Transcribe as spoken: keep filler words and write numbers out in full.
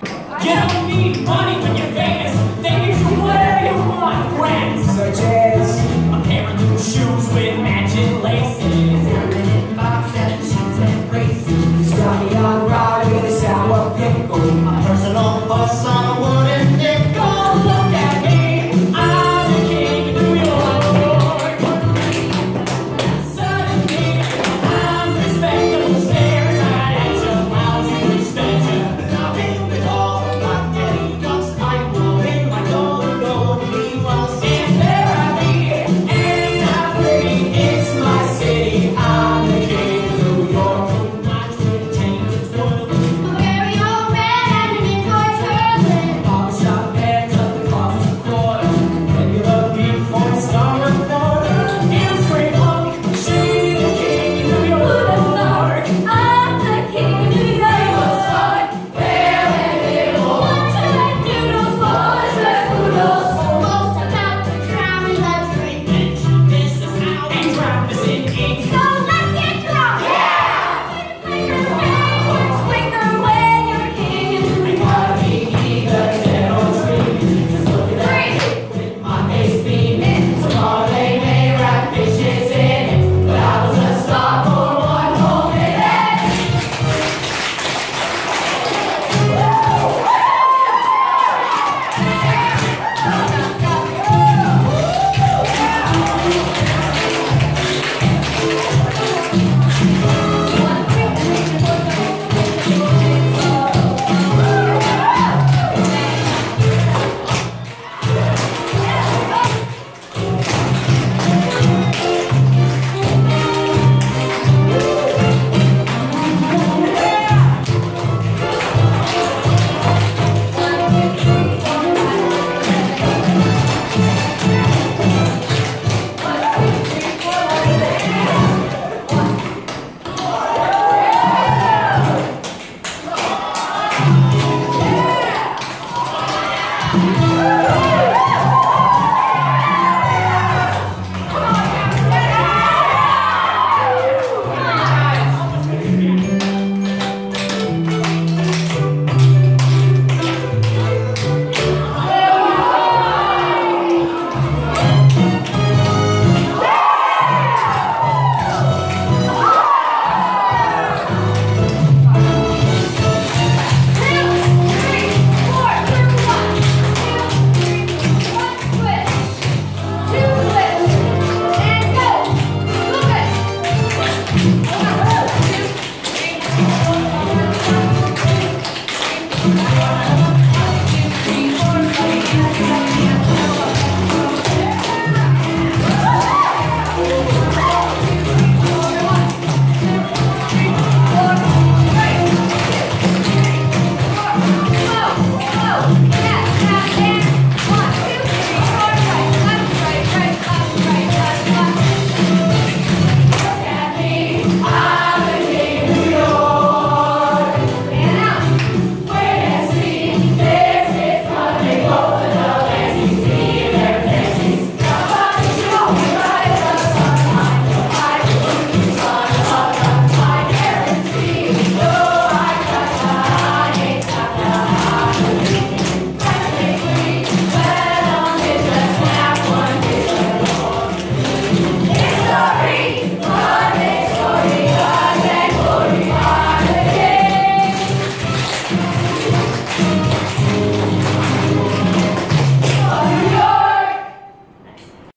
You don't need money when you're famous. They give you whatever you want, friends. Such as a pair of new shoes with matching laces, box and shoes and braces. Johnny on ride with a sour pickle. a personal bus on a wooden nickel. Look at me, I'm the king of New York. Suddenly, I'm respectable, staring right at you while you expect you. And I'm in the hall, not getting lost. I'm blowing my gold, gold, we lost. And there I be, and I'm free. It's my city, I'm the king of New York. Watch me change its world. A very old man and an indoor turtle. Barbershop haircut that costs a quarter. Regular beat for a star reporter. And straight punk, she's the king of New York. I'm the king of New York. Where they live, What should I do? Those boys are poodles. Most about to drown in the drink. this is how they drown us in ink. So let's get drunk. Yeah. Quicker, quicker, quicker when you're king. I gotta be either dead or dreaming. Just look at that chick with my face beaming. Tomorrow they may wrap fishes in it, but I was a star for one whole minute. Three, four, three, two, one, twist.